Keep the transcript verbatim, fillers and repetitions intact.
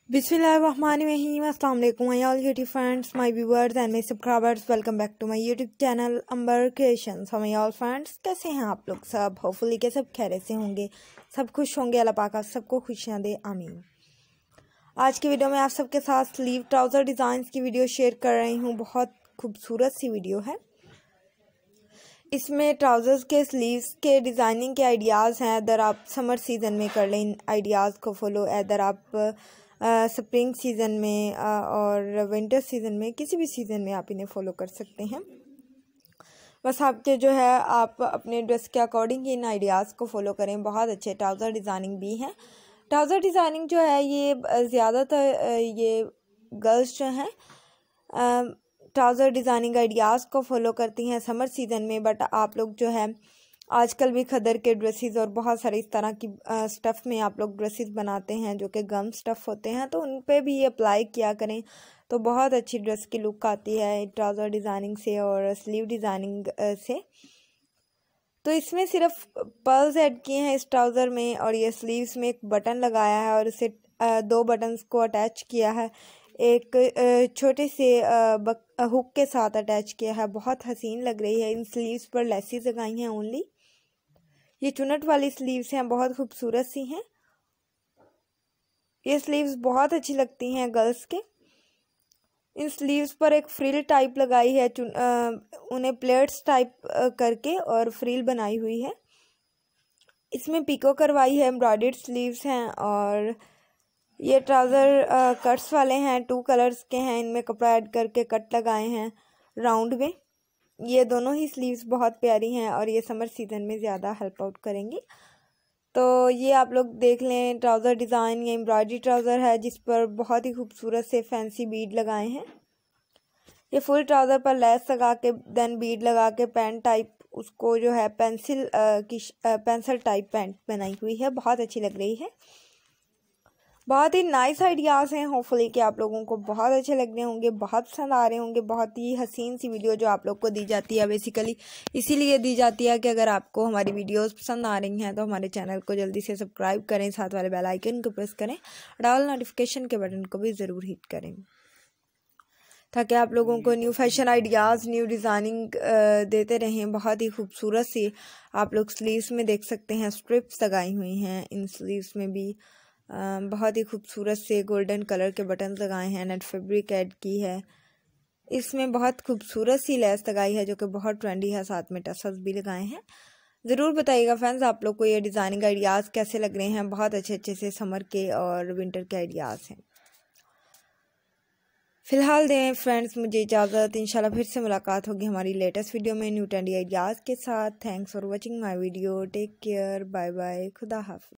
बिस्मिल्लाहिर्रहमानिर्रहीम। अस्सलाम वालेकुम all YouTube friends, my viewers and my subscribers, welcome back to my YouTube channel Ambar creations. हम all friends, कैसे हैं आप लोग सब? होपफुली के सब खैरियत से होंगे, सब खुश होंगे। अल्लाह पाक आप सबको खुशियाँ दे, आमीन। आज की वीडियो में आप सबके साथ स्लीव ट्राउज़र डिज़ाइंस की वीडियो शेयर कर रही हूँ। बहुत खूबसूरत सी वीडियो है। इसमें ट्राउज़र्स के स्लीव्स के डिज़ाइनिंग के आइडियाज़ हैं। अदर आप समर सीज़न में कर लें इन आइडियाज़ को फॉलो, अदर आप स्प्रिंग सीज़न में आ, और विंटर सीज़न में, किसी भी सीज़न में आप इन्हें फॉलो कर सकते हैं। बस आपके जो है आप अपने ड्रेस के अकॉर्डिंग इन आइडियाज़ को फॉलो करें। बहुत अच्छे ट्राउज़र डिज़ाइनिंग भी हैं। ट्राउज़र डिज़ाइनिंग जो है ये ज़्यादातर ये गर्ल्स जो हैं ट्राउज़र डिज़ाइनिंग आइडियाज़ को फॉलो करती हैं समर सीज़न में। बट आप लोग जो है आजकल भी खदर के ड्रेसेस और बहुत सारे इस तरह की स्टफ़ में आप लोग ड्रेसेस बनाते हैं जो कि गम स्टफ़ होते हैं, तो उन पे भी अप्लाई किया करें तो बहुत अच्छी ड्रेस की लुक आती है ट्राउज़र डिज़ाइनिंग से और स्लीव डिज़ाइनिंग से। तो इसमें सिर्फ पर्ल्स ऐड किए हैं इस ट्राउज़र में, और ये स्लीव्स में एक बटन लगाया है और इसे दो बटन्स को अटैच किया है, एक छोटे से हुक के साथ अटैच किया है। बहुत हसीन लग रही है। इन स्लीव्स पर लेसेस लगाई हैं ओनली। ये चुनट वाली स्लीव्स हैं, बहुत खूबसूरत सी हैं। ये स्लीव्स बहुत अच्छी लगती हैं गर्ल्स के। इन स्लीव्स पर एक फ्रिल टाइप लगाई है, उन्हें प्लेट्स टाइप करके और फ्रिल बनाई हुई है। इसमें पिको करवाई है, एम्ब्रॉयडर्ड स्लीव्स हैं और ये ट्राउज़र कट्स वाले हैं, टू कलर्स के हैं। इनमें कपड़ा ऐड करके कट लगाए हैं राउंड में। ये दोनों ही स्लीव्स बहुत प्यारी हैं और ये समर सीज़न में ज़्यादा हेल्प आउट करेंगी। तो ये आप लोग देख लें ट्राउज़र डिज़ाइन। ये एम्ब्रॉयडरी ट्राउज़र है जिस पर बहुत ही खूबसूरत से फैंसी बीड लगाए हैं। ये फुल ट्राउज़र पर लेस लगा के देन बीड लगा के पैंट टाइप उसको जो है पेंसिल की पेंसिल टाइप पैंट बनाई हुई है। बहुत अच्छी लग रही है। बहुत ही नाइस आइडियाज़ हैं। होपफुली कि आप लोगों को बहुत अच्छे लग रहे होंगे, बहुत पसंद आ रहे होंगे। बहुत ही हसीन सी वीडियो जो आप लोग को दी जाती है, बेसिकली इसीलिए दी जाती है कि अगर आपको हमारी वीडियोस पसंद आ रही हैं तो हमारे चैनल को जल्दी से सब्सक्राइब करें, साथ वाले बेल आइकन को प्रेस करें और ऑल नोटिफिकेशन के बटन को भी ज़रूर हिट करें, ताकि आप लोगों को new fashion ideas, new designing देते रहें। बहुत ही खूबसूरत सी आप लोग स्लीव्स में देख सकते हैं, स्ट्रिप्स लगाई हुई हैं। इन स्लीव्स में भी Uh, बहुत ही खूबसूरत से गोल्डन कलर के बटन लगाए हैं, नेट फैब्रिक ऐड की है। इसमें बहुत खूबसूरत सी लेस लगाई है जो कि बहुत ट्रेंडी है, साथ में टसल्स भी लगाए हैं। ज़रूर बताइएगा फ्रेंड्स आप लोग को ये डिज़ाइनिंग आइडियाज़ कैसे लग रहे हैं। बहुत अच्छे अच्छे से समर के और विंटर के आइडियाज़ हैं। फ़िलहाल दें फ्रेंड्स मुझे इजाज़त। इंशाल्लाह फिर से मुलाकात होगी हमारी लेटेस्ट वीडियो में न्यू ट्रेंडी आइडियाज़ के साथ। Thanks for watching my video. Take care, bye bye, खुदा हाफ़िज़।